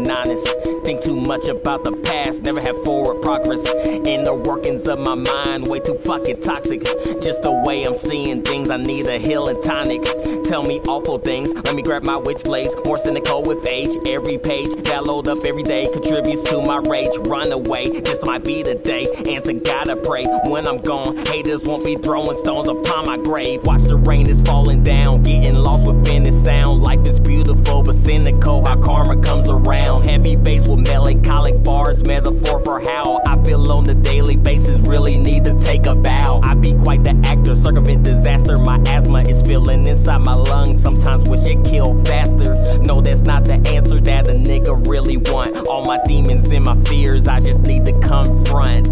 being honest. Think too much about the past, never have forward progress. Inner workings of my mind, way too fucking toxic. Just the way I'm seeing things, I need a healing tonic. Tell me awful things, let me grab my witch blades. More cynical with age, every page that load up every day contributes to my rage. Run away, this might be the day, and to God I pray. When I'm gone, haters won't be throwing stones upon my grave. Watch the rain is falling down, getting lost within its sound. Life is beautiful but cynical, how karma comes around. Heavy bass with melancholic bars, metaphor for how I feel on the daily basis. Really need to take a bow. I be quite the actor, circumvent disaster. My asthma is feeling inside my lungs, sometimes wish it killed faster. No, that's not the answer that a nigga really want. All my demons and my fears, I just need to confront.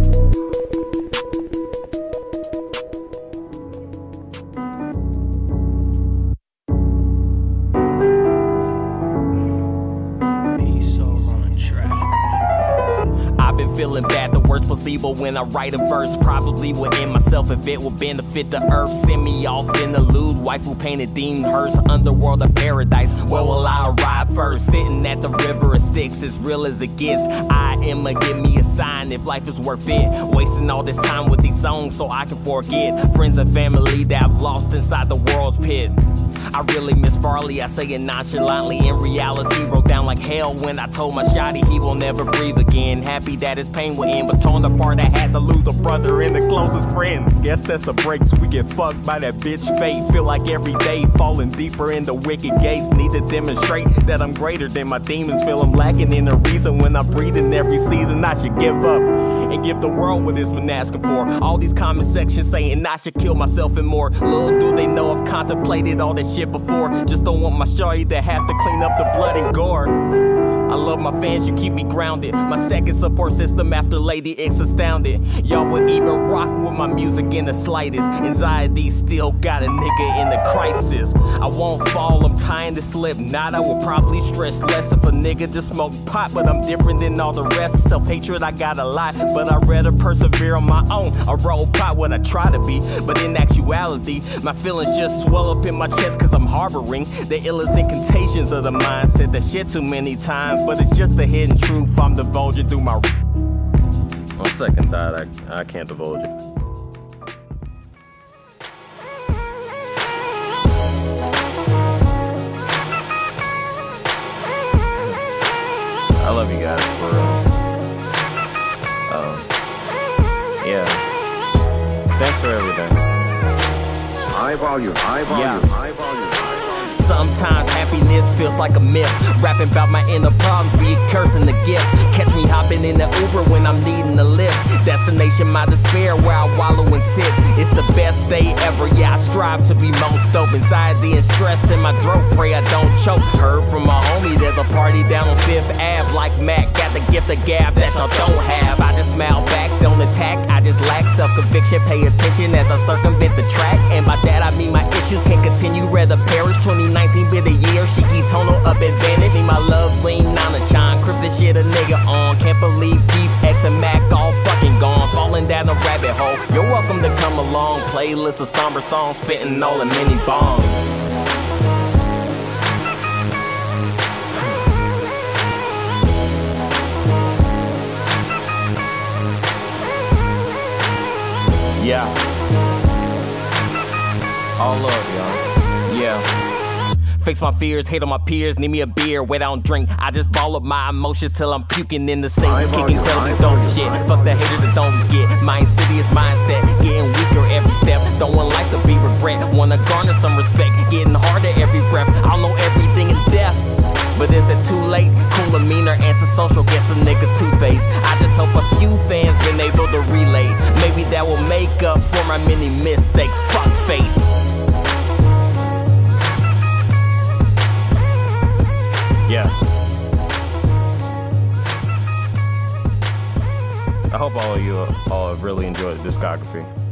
I've been feeling bad, the worst placebo when I write a verse. Probably would end myself if it would benefit the earth. Send me off in the lewd, wife who painted deemed hearse. Underworld of paradise, where will I arrive first? Sitting at the river of Styx, as real as it gets. I am give me a sign if life is worth it. Wasting all this time with these songs so I can forget friends and family that I've lost inside the world's pit. I really miss Farley, I say it nonchalantly. In reality, broke down like hell when I told my shawty he will never breathe again. Happy that his pain will end, but torn apart I had to lose a brother and the closest friend. Guess that's the breaks, we get fucked by that bitch fate. Feel like every day falling deeper into wicked gates. Need to demonstrate that I'm greater than my demons. Feel I'm lacking in a reason when I'm breathing every season. I should give up and give the world what it's been asking for. All these comment sections saying I should kill myself and more. Little do they know I've contemplated all this shit before. Just don't want my shawty to have to clean up the blood and gore. I love my fans, you keep me grounded. My second support system after Lady X astounded. Y'all would even rock with my music in the slightest. Anxiety still got a nigga in the crisis. I won't fall, I'm trying to slip. Not I will probably stress less if a nigga just smoke pot. But I'm different than all the rest. Self-hatred I got a lot, but I'd rather persevere on my own. A robot what I try to be, but in actuality my feelings just swell up in my chest. Cause I'm harboring the illest incantations of the mind. Said that shit too many times, but it's just the hidden truth I'm divulging through my... On second thought, I can't divulge it. I love you guys for real. Yeah. Thanks for everything. High volume, high volume, high volume. Sometimes happiness feels like a myth. Rapping about my inner problems, be a curse and a gift. Catch me hopping in the Uber when I'm needing a lift. Destination my despair where I wallow and sit. It's the best day ever, yeah, I strive to be most dope. Anxiety and stress in my throat, pray I don't choke. Heard from my homie there's a party down on 5th Ave. Like Mac, got the gift of gab that y'all don't have. I just smile back, don't attack, I just lack self-conviction. Pay attention as I circumvent the track. And by that I mean my issues can continue, rather perish. 2019 be the year, Shiki tonal up advantage. Need my love lean, Nana-chan, crib this shit a nigga on. Can't believe Peep, X and Mac all fucking gone. Falling down a rabbit hole, you're welcome to come along. Playlist of somber songs, fitting all in mini bongs. Yeah. All love, y'all. Yeah. Fix my fears, hate on my peers, need me a beer, wait I don't drink. I just ball up my emotions till I'm puking in the sink. Kicking incredibly dope shit, fuck the haters that don't get. My insidious mindset, getting weaker every step. Don't want life to be regret, wanna garner some respect. Getting harder every breath, I'll know everything in depth. But is it too late? Cooler, meaner, antisocial, guess a nigga two-faced. I just hope a few fans been able to relate. Maybe that will make up for my many mistakes. Fuck fate. Yeah. I hope all of you all have really enjoyed the discography.